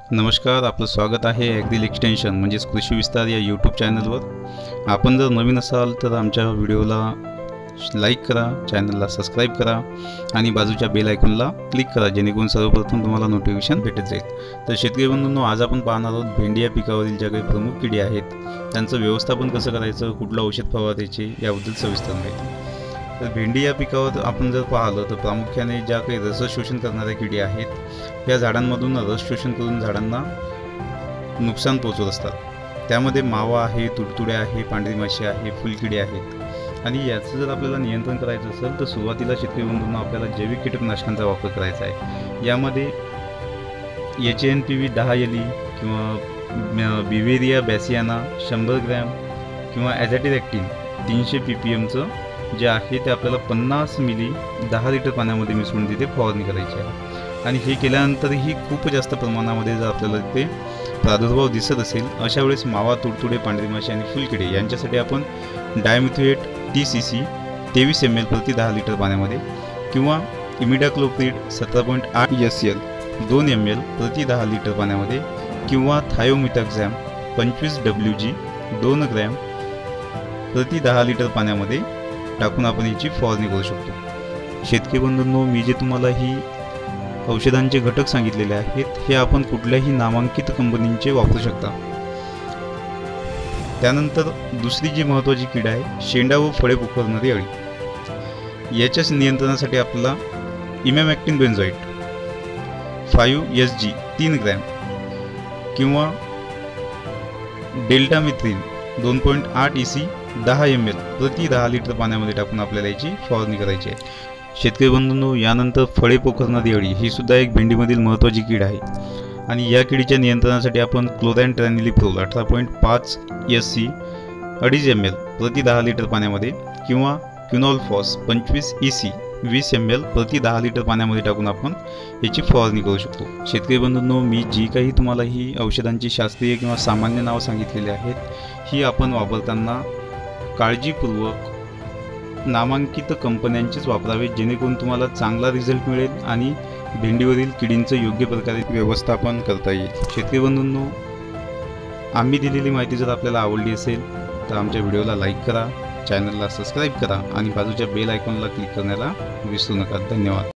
नमस्कार, आपलं स्वागत आहे ॲग्री एक्सटेन्शन म्हणजेच कृषी विस्तार या यूट्यूब चॅनलवर। आपण जर नवीन असाल तर आमच्या व्हिडिओला लाईक करा, चॅनलला सबस्क्राईब करा आणि बाजूच्या बेल आयकॉनला क्लिक करा, जेणेकरून सर्वप्रथम तुम्हाला नोटिफिकेशन भेटत जाईल। तर शेतकरी बंधूंनो, आज आपण पाहणार आहोत भेंडी या पिकावरील ज्या काही प्रमुख किडी आहेत त्यांचं व्यवस्थापन कसं करायचं, कुठलं औषध फवारायचे याबद्दल सविस्तर माहिती। तर भेंडी या पिकावर आपण जर पाहिलं तर प्रामुख्याने ज्या काही रस शोषण करणाऱ्या किडी आहेत या झाडांमधून रस शोषण करून झाडांना नुकसान पोहोचवत असतात। त्यामध्ये मावा आहे, तुडतुड्या आहे, पांढरी माशी आहे, फुलकिडी आहेत। आणि याचं जर आपल्याला नियंत्रण करायचं असेल तर सुरुवातीला शेतकरी बंधूंना आपल्याला जैविक कीटकनाशकांचा वापर करायचा आहे। यामध्ये HNPV 10 एली किंवा बिवेरिया बॅसियाना 100 ग्रॅम किंवा ॲझॅटिरॅक्टिन 300 ppmचं जे आहे ते आपल्याला 50 मिली 10 लिटर पाण्यामध्ये मिसळून तिथे फवारणी करायची आहे। आणि हे केल्यानंतरही खूप जास्त प्रमाणामध्ये जर आपल्याला तिथे प्रादुर्भाव दिसत असेल अशा वेळेस मावा, तुडतुडे, पांढरी माशी आणि फुलकिडे यांच्यासाठी आपण डायमिथोएट TCC 23 ml प्रति 10 लिटर पाण्यामध्ये किंवा इमिडाक्लोप्रिड 17.8 SL 2 ml प्रति 10 लिटर पाण्यामध्ये किंवा थायोमिथॅक्झॅम 25 WG 2 ग्रॅम प्रति 10 लिटर पाण्यामध्ये टाकून आपण याची फवारणी करू शकतो। शेतकरी बंधूंनो, मी जे तुम्हाला ही औषधांचे घटक सांगितलेले आहेत हे आपण कुठल्याही नामांकित कंपनींचे वापरू शकता। त्यानंतर दुसरी जी महत्त्वाची कीड आहे शेंडा व फळे पोखरणारी अळी। याच्या नियंत्रणासाठी आपल्याला इमॅमॅक्टिन बेन्झोएट 5 SG 3 ग्रॅम किंवा डेल्टामिथ्रिन 2.8 EC 10 ml प्रति 10 लिटर पाण्यामध्ये टाकून आपल्याला याची फवारणी करायची आहे। शेतकरी बंधूंनो, यानंतर फळे पोखरणारी अळी ही सुद्धा एक भेंडीमधील महत्त्वाची कीड आहे आणि या किडीच्या नियंत्रणासाठी आपण क्लोरॅनट्रॅनिलिप्रोल 18.5 SC 2.5 ml प्रति 10 लिटर पाण्यामध्ये किंवा क्विनॉलफॉस 25 EC 20 ml प्रति 10 लिटर पाण्यामध्ये टाकून आपण याची फवारणी करू शकतो। शेतकरी बंधूंनो, मी जी काही तुम्हाला ही औषधांची शास्त्रीय किंवा सामान्य नावं सांगितलेली आहेत ही आपण वापरताना काळजीपूर्वक नामांकित कंपन्यांचेच वापरावे, जेणेकरून तुम्हाला चांगला रिझल्ट मिळेल आणि भेंडीवरील किडींचं योग्य प्रकारे व्यवस्थापन करता येईल। शेतकरी बंधूंनो, आम्ही दिलेली माहिती जर आपल्याला आवडली असेल तर आमच्या व्हिडिओला लाईक करा, चॅनलला सबस्क्राईब करा आणि बाजूच्या बेल आयकॉनला क्लिक करण्याला विसरू नका। धन्यवाद।